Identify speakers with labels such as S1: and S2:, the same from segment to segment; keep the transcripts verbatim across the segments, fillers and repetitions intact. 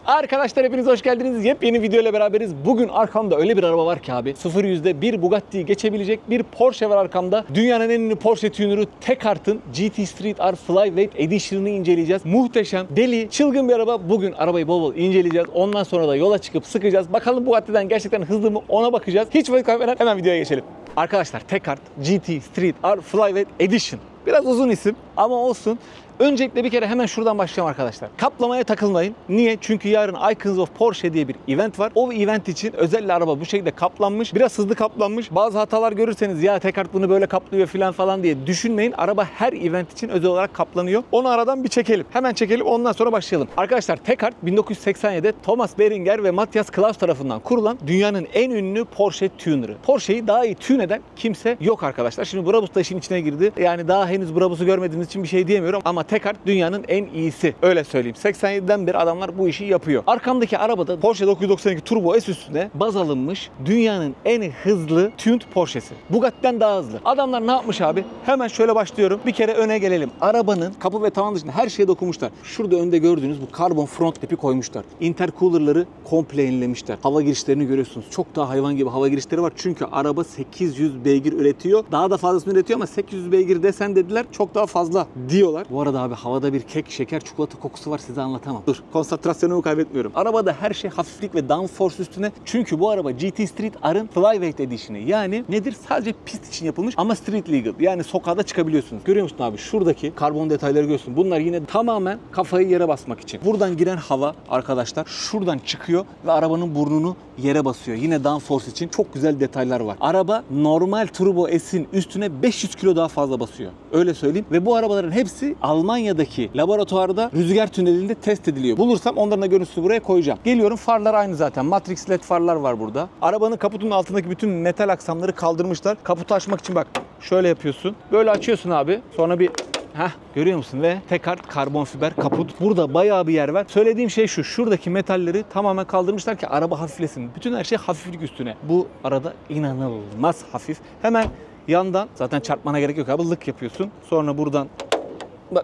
S1: Arkadaşlar hepiniz hoş geldiniz. Yepyeni video ile beraberiz. Bugün arkamda öyle bir araba var ki abi. sıfır yüzde bir Bugatti'yi geçebilecek bir Porsche var arkamda. Dünyanın en ünlü Porsche tuner'ı Teckart'ın G T Street R Flyweight Edition'ını inceleyeceğiz. Muhteşem, deli, çılgın bir araba. Bugün arabayı bol bol inceleyeceğiz. Ondan sonra da yola çıkıp sıkacağız. Bakalım Bugatti'den gerçekten hızlı mı ona bakacağız. Hiç vakit kaybetmeden hemen videoya geçelim. Arkadaşlar Teckart G T Street R Flyweight Edition. Biraz uzun isim ama olsun. Öncelikle bir kere hemen şuradan başlayalım arkadaşlar. Kaplamaya takılmayın. Niye? Çünkü yarın Icons of Porsche diye bir event var. O event için özel araba bu şekilde kaplanmış. Biraz hızlı kaplanmış. Bazı hatalar görürseniz ya Teckart bunu böyle kaplıyor falan falan diye düşünmeyin. Araba her event için özel olarak kaplanıyor. Onu aradan bir çekelim. Hemen çekelim ondan sonra başlayalım. Arkadaşlar Teckart bin dokuz yüz seksen yedide Thomas Behringer ve Matthias Klaus tarafından kurulan dünyanın en ünlü Porsche tuner'ı. Porsche'yi daha iyi tune eden kimse yok arkadaşlar. Şimdi Brabus da işin içine girdi. Yani daha henüz Brabus'u görmediğiniz için bir şey diyemiyorum ama Teckart dünyanın en iyisi. Öyle söyleyeyim. seksen yediden beri adamlar bu işi yapıyor. Arkamdaki arabada Porsche dokuz yüz doksan iki Turbo S üstüne baz alınmış dünyanın en hızlı tuned Porsche'si. Bugatti'den daha hızlı. Adamlar ne yapmış abi? Hemen şöyle başlıyorum. Bir kere öne gelelim. Arabanın kapı ve tavan dışında her şeye dokunmuşlar. Şurada önde gördüğünüz bu karbon front tipi koymuşlar. Intercooler'ları komple yenilemişler. Hava girişlerini görüyorsunuz. Çok daha hayvan gibi hava girişleri var. Çünkü araba sekiz yüz beygir üretiyor. Daha da fazlasını üretiyor ama sekiz yüz beygir desen dediler. Çok daha fazla diyorlar. Bu arada abi havada bir kek, şeker, çikolata kokusu var, size anlatamam. Dur, konsantrasyonumu kaybetmiyorum. Arabada her şey hafiflik ve downforce üstüne. Çünkü bu araba G T Street R'ın Flyweight Edition'ı. Yani nedir? Sadece pist için yapılmış ama street legal. Yani sokağa da çıkabiliyorsunuz. Görüyor musun abi? Şuradaki karbon detayları görüyorsun. Bunlar yine tamamen kafayı yere basmak için. Buradan giren hava arkadaşlar şuradan çıkıyor ve arabanın burnunu yere basıyor. Yine downforce için çok güzel detaylar var. Araba normal Turbo S'in üstüne beş yüz kilo daha fazla basıyor. Öyle söyleyeyim. Ve bu arabaların hepsi Almanya'daki laboratuvarda rüzgar tünelinde test ediliyor. Bulursam onların da görüntüsü buraya koyacağım. Geliyorum, farlar aynı zaten. Matrix led farlar var burada. Arabanın kaputunun altındaki bütün metal aksamları kaldırmışlar. Kaputu açmak için bak şöyle yapıyorsun. Böyle açıyorsun abi. Sonra bir Heh, görüyor musun? Ve Teckart karbon fiber kaput. Burada bayağı bir yer var. Söylediğim şey şu. Şuradaki metalleri tamamen kaldırmışlar ki araba hafiflesin. Bütün her şey hafiflik üstüne. Bu arada inanılmaz hafif. Hemen yandan zaten çarpmana gerek yok abi. Lık yapıyorsun. Sonra buradan bak.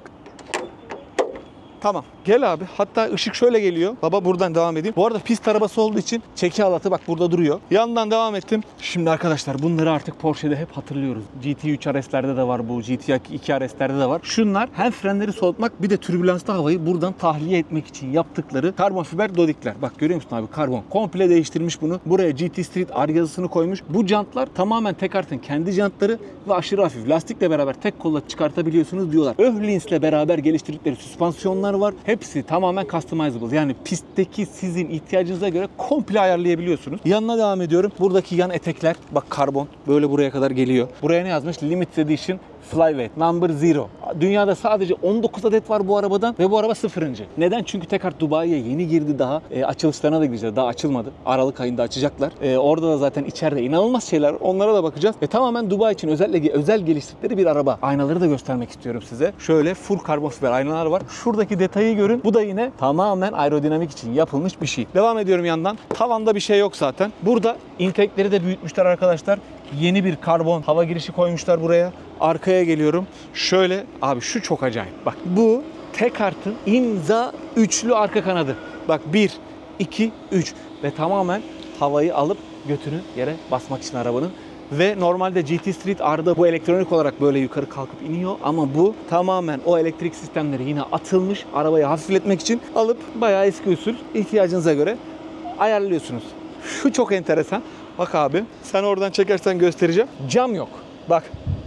S1: Tamam. Gel abi. Hatta ışık şöyle geliyor. Baba buradan devam edeyim. Bu arada pist arabası olduğu için çeki halatı bak burada duruyor. Yandan devam ettim. Şimdi arkadaşlar bunları artık Porsche'de hep hatırlıyoruz. G T üç R S'lerde de var bu. G T iki R S'lerde de var. Şunlar hem frenleri soğutmak bir de türbülansta havayı buradan tahliye etmek için yaptıkları karbon fiber dodikler. Bak görüyor musun abi karbon. Komple değiştirmiş bunu. Buraya G T Street R yazısını koymuş. Bu jantlar tamamen Teckart'ın kendi jantları ve aşırı hafif. Lastikle beraber tek kolla çıkartabiliyorsunuz diyorlar. Öhlins beraber geliştirdikleri süspansiyonlar var. Hepsi tamamen customizable. Yani pistteki sizin ihtiyacınıza göre komple ayarlayabiliyorsunuz. Yanına devam ediyorum. Buradaki yan etekler bak karbon. Böyle buraya kadar geliyor. Buraya ne yazmış? Limited Edition Flyweight Number Zero. Dünyada sadece on dokuz adet var bu arabadan ve bu araba sıfırıncı. Neden? Çünkü Teckart Dubai'ye yeni girdi daha. E, açılışlarına da gideceğiz. Daha açılmadı. Aralık ayında açacaklar. E, orada da zaten içeride inanılmaz şeyler. Onlara da bakacağız. Ve tamamen Dubai için özellikle özel geliştirdikleri bir araba. Aynaları da göstermek istiyorum size. Şöyle full karbon fiber aynalar var. Şuradaki detayı görün. Bu da yine tamamen aerodinamik için yapılmış bir şey. Devam ediyorum yandan. Tavanda bir şey yok zaten. Burada intake'leri de büyütmüşler arkadaşlar. Yeni bir karbon hava girişi koymuşlar buraya. Arkaya geliyorum. Şöyle abi şu çok acayip. Bak bu Teckart'ın imza üçlü arka kanadı. Bak bir, iki, üç ve tamamen havayı alıp götünü yere basmak için arabanın. Ve normalde G T Street R'da bu elektronik olarak böyle yukarı kalkıp iniyor ama bu tamamen o elektrik sistemleri yine atılmış arabayı hafifletmek için alıp bayağı eski usul ihtiyacınıza göre ayarlıyorsunuz. Şu çok enteresan. Bak abi sen oradan çekersen göstereceğim. Cam yok. Bak.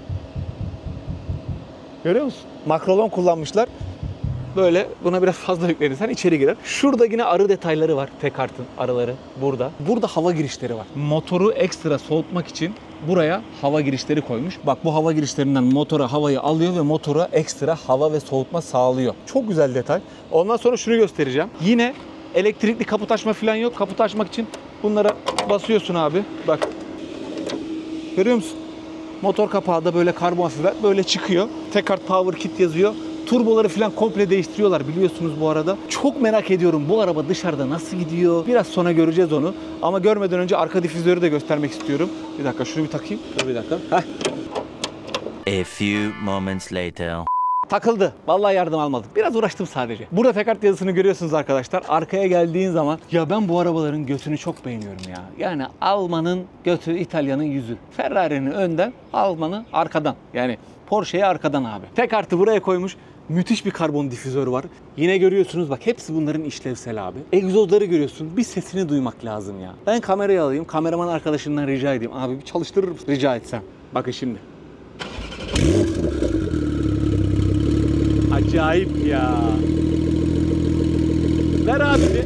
S1: Görüyor musun? Makrolon kullanmışlar. Böyle buna biraz fazla yüklenirsen içeri girer. Şurada yine arı detayları var. Teckart'ın arıları burada. Burada hava girişleri var. Motoru ekstra soğutmak için buraya hava girişleri koymuş. Bak bu hava girişlerinden motora havayı alıyor ve motora ekstra hava ve soğutma sağlıyor. Çok güzel detay. Ondan sonra şunu göstereceğim. Yine elektrikli kaput açma falan yok. Kaput açmak için bunlara basıyorsun abi. Bak. Görüyor musun? Motor kapağı da böyle karbon fiber böyle çıkıyor. Teckart Power Kit yazıyor. Turboları falan komple değiştiriyorlar biliyorsunuz bu arada. Çok merak ediyorum bu araba dışarıda nasıl gidiyor. Biraz sonra göreceğiz onu. Ama görmeden önce arka difüzörü de göstermek istiyorum. Bir dakika şunu bir takayım. Dur bir dakika. Heh.
S2: A few moments later.
S1: Takıldı. Vallahi yardım almadım. Biraz uğraştım sadece. Burada tekart yazısını görüyorsunuz arkadaşlar. Arkaya geldiğin zaman ya ben bu arabaların götünü çok beğeniyorum ya. Yani Alman'ın götü, İtalya'nın yüzü. Ferrari'nin önden, Alman'ın arkadan. Yani Porsche'yi arkadan abi. Tekartı buraya koymuş. Müthiş bir karbon difüzör var. Yine görüyorsunuz bak hepsi bunların işlevsel abi. Egzozları görüyorsun. Bir sesini duymak lazım ya. Ben kamerayı alayım. Kameraman arkadaşından rica edeyim. Abi bir çalıştırır mısın? Rica etsem. Bakın şimdi. Acayip ya. Ver abi bir.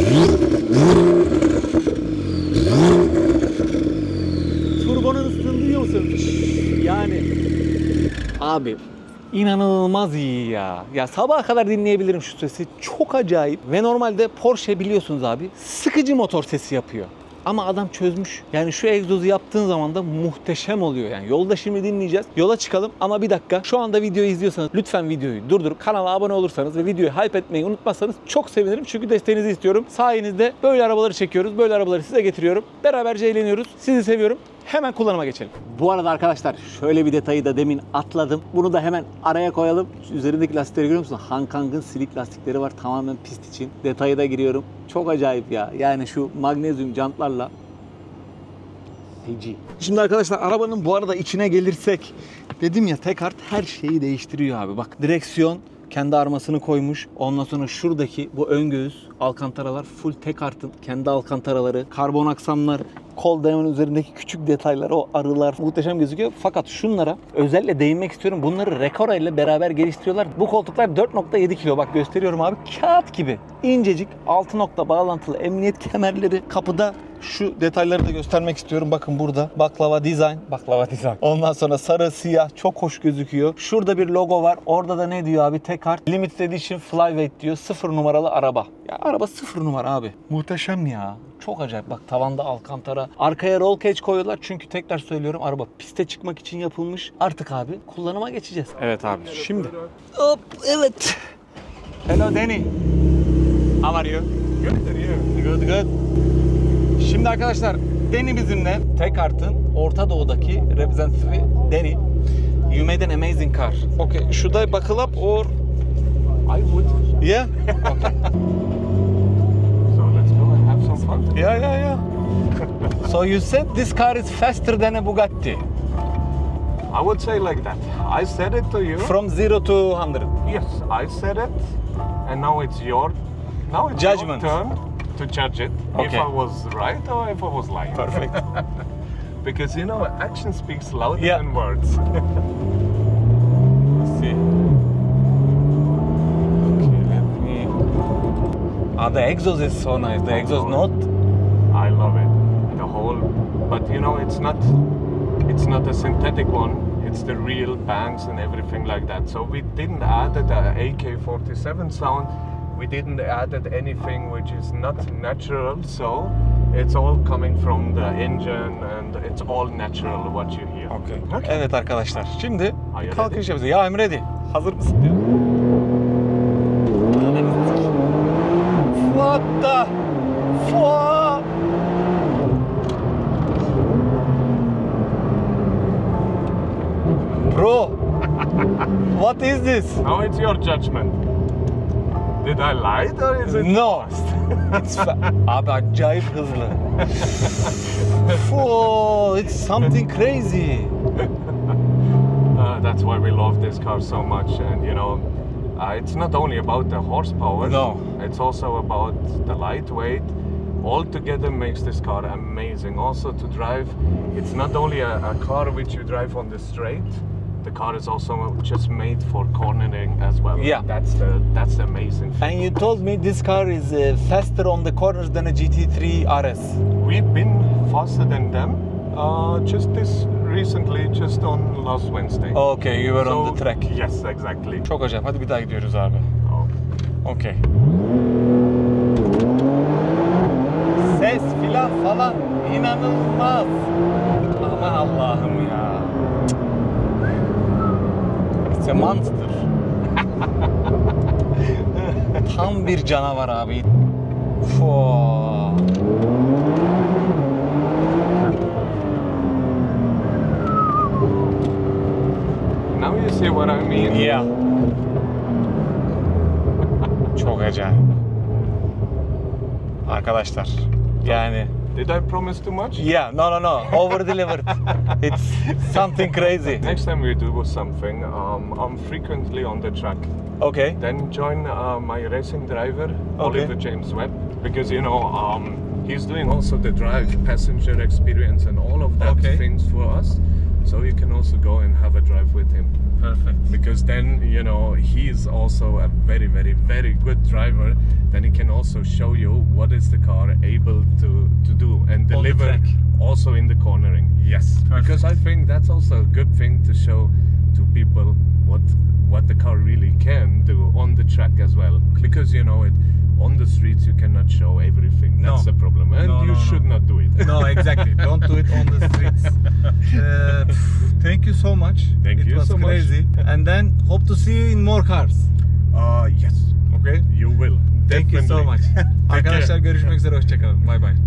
S1: Turbonun ısısını duyuyor musun? Yani abi İnanılmaz iyi ya. Ya sabaha kadar dinleyebilirim şu sesi. Çok acayip. Ve normalde Porsche biliyorsunuz abi sıkıcı motor sesi yapıyor. Ama adam çözmüş. Yani şu egzozu yaptığın zaman da muhteşem oluyor yani. Yolda şimdi dinleyeceğiz. Yola çıkalım ama bir dakika. Şu anda videoyu izliyorsanız lütfen videoyu durdurup kanala abone olursanız ve videoyu hype etmeyi unutmazsanız çok sevinirim. Çünkü desteğinizi istiyorum. Sayenizde böyle arabaları çekiyoruz. Böyle arabaları size getiriyorum. Beraberce eğleniyoruz. Sizi seviyorum. Hemen kullanıma geçelim. Bu arada arkadaşlar şöyle bir detayı da demin atladım. Bunu da hemen araya koyalım. Şu üzerindeki lastikleri görüyor musun? Hankang'ın silik lastikleri var tamamen pist için. Detayı da giriyorum. Çok acayip ya. Yani şu magnezyum jantlarla feci. Şimdi arkadaşlar arabanın bu arada içine gelirsek dedim ya Tekart her şeyi değiştiriyor abi. Bak direksiyon kendi armasını koymuş. Ondan sonra şuradaki bu ön göğüs alkantaralar full Tekart'ın kendi alkantaraları, karbon aksamlar, kol dayamanın üzerindeki küçük detaylar, o arılar muhteşem gözüküyor. Fakat şunlara özellikle değinmek istiyorum. Bunları Recaro ile beraber geliştiriyorlar. Bu koltuklar dört nokta yedi kilo. Bak gösteriyorum abi. Kağıt gibi. İncecik altı nokta bağlantılı emniyet kemerleri. Kapıda şu detayları da göstermek istiyorum. Bakın burada baklava design. Baklava design. Ondan sonra sarı, siyah çok hoş gözüküyor. Şurada bir logo var. Orada da ne diyor abi? Tekart Limited Edition Flyweight diyor. Sıfır numaralı araba. Ya araba sıfır numara abi. Muhteşem ya. Çok acayip. Bak tavanda alkantara. Arkaya roll cage koyuyorlar. Çünkü tekrar söylüyorum araba piste çıkmak için yapılmış. Artık abi kullanıma geçeceğiz. Evet abi. Şimdi. Hop evet. Hello Danny. How are you? Good. Good good. Şimdi arkadaşlar Danny bizimle. Tekart'ın Orta Doğu'daki reprezentatifi Danny. You made an amazing car. Okay. Should I buckle up or?
S2: I would.
S1: Yeah. Okay.
S2: Fun.
S1: Yeah, yeah, yeah. So you said this car is faster than a Bugatti.
S2: I would say like that. I said it to you.
S1: From zero to one hundred.
S2: Yes, I said it, and now it's your now it's
S1: Judgment.
S2: your turn to judge it.
S1: Okay.
S2: If I was right or if I was lying.
S1: Perfect.
S2: Because you know, action speaks louder
S1: Yeah.
S2: than words.
S1: Let's see. Okay, let me. Ah, the exhaust is so nice. The exhaust note.
S2: I love it. The whole, but you know, it's not, it's not a synthetic one. It's the real bangs and everything like that. So we didn't add the A K forty-seven sound. We didn't added anything which is not natural. So it's all coming from the engine and it's all natural what you hear.
S1: Okay. Okay. Evet arkadaşlar. Şimdi
S2: Are you
S1: kalkış
S2: ready?
S1: yapacağız. Ya I'm ready. Hazır mısın diyor. What the fuck? Bro, what is this?
S2: Now it's your judgment. Did I lie or is it
S1: No.
S2: fast?
S1: It's fa- Abi acayip hızlı. Whoa, it's something crazy.
S2: Uh, that's why we love this car so much, and you know, uh, it's not only about the horsepower.
S1: No.
S2: It's also about the lightweight. All together makes this car amazing. Also to drive, it's not only a, a car which you drive on the straight. The car is also just made for cornering as well.
S1: Yeah.
S2: That's the that's the amazing thing.
S1: And you told me this car is uh, faster on the corners than a G T three R S.
S2: We've been faster than them. Uh, just this recently, just on last Wednesday.
S1: Okay, you were on
S2: So-
S1: the track.
S2: Yes, exactly.
S1: Çok acayip. Hadi bir daha gidiyoruz abi.
S2: Oh.
S1: Okay. Ses filan falan inanılmaz. Aman Allah'ım ya. It's a monster. Tam bir canavar abi. Foo.
S2: Now you see what I mean.
S1: Yeah. acayip. Arkadaşlar yani
S2: Did I promise too much?
S1: yeah, no no no, over delivered. It's something crazy.
S2: Next time we do something, um, I'm frequently on the track.
S1: Okay.
S2: Then join uh, my racing driver,
S1: Okay.
S2: Oliver James Webb, because you know um, he's doing also the drive, passenger experience, and all of that
S1: Okay.
S2: things for us. So you can also go and have a drive with him.
S1: Perfect.
S2: Because then you know he's also a very very very good driver. Then he can also show you what is the car able to to do and
S1: the
S2: deliver
S1: track.
S2: also in the cornering. Yes,
S1: Perfect.
S2: because I think that's also a good thing to show to people what what the car really can do on the track as well. Because you know it on the streets you cannot show everything. That's
S1: No.
S2: the problem, and
S1: No,
S2: you
S1: no, no.
S2: should not do it.
S1: No, exactly. Don't do it on the streets. Uh, thank you so much.
S2: Thank
S1: it
S2: you
S1: was
S2: so much.
S1: crazy. And then hope to see you in more cars.
S2: Uh, yes,
S1: Okay.
S2: you will.
S1: Thank you so
S2: Definitely.
S1: much.
S2: Take care.
S1: Arkadaşlar görüşmek üzere. Hoşçakalın. Bye bye.